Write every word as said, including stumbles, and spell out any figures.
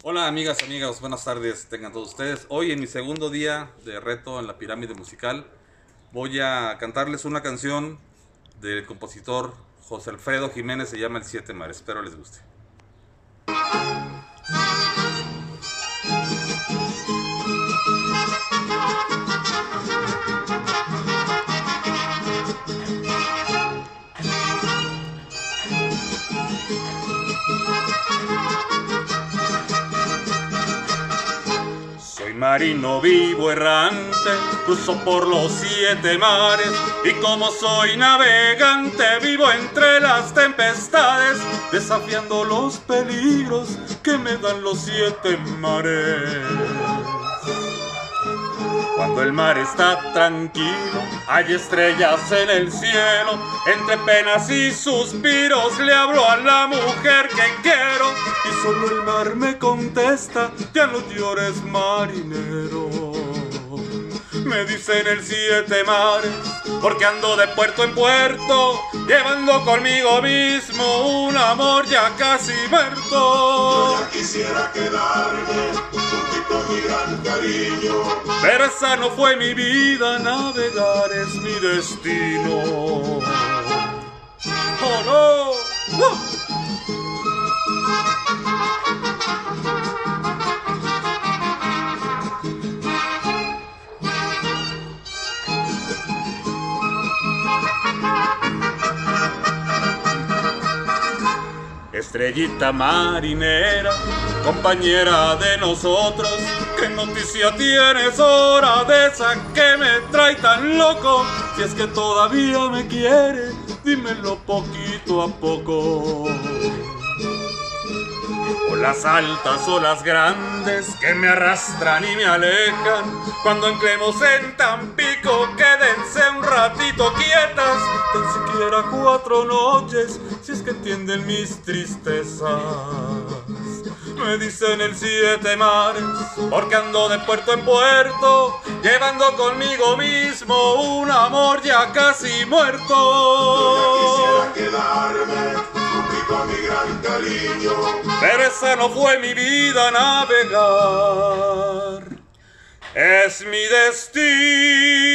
Hola amigas, amigos, buenas tardes tengan todos ustedes. Hoy en mi segundo día de reto en la pirámide musical voy a cantarles una canción del compositor José Alfredo Jiménez, se llama El Siete Mares, espero les guste. Soy marino vivo errante, cruzo por los siete mares, y como soy navegante vivo entre las tempestades, desafiando los peligros que me dan los siete mares. Cuando el mar está tranquilo, hay estrellas en el cielo, entre penas y suspiros le hablo a la mujer que quiero, y solo el mar me contesta: ya no llores, marinero. Me dicen el siete mares porque ando de puerto en puerto, llevando conmigo mismo un amor ya casi muerto. Yo ya quisiera quedarme juntito a mi gran cariño, pero esa no fue mi vida, navegar es mi destino. ¡Oh, no! ¡Uh! Estrellita marinera, compañera de nosotros, ¿qué noticia tienes ahora de esa que me trae tan loco? Si es que todavía me quiere, dímelo poquito a poco. Olas altas, olas grandes que me arrastran y me alejan, cuando anclemos en Tampico, quédense un ratito quietas, tan siquiera cuatro noches, si es que entienden mis tristezas. Me dicen el siete mares porque ando de puerto en puerto, llevando conmigo mismo un amor ya casi muerto. yo ya quisiera quedarme juntito a mi gran cariño, pero esa no fue mi vida, navegar es mi destino.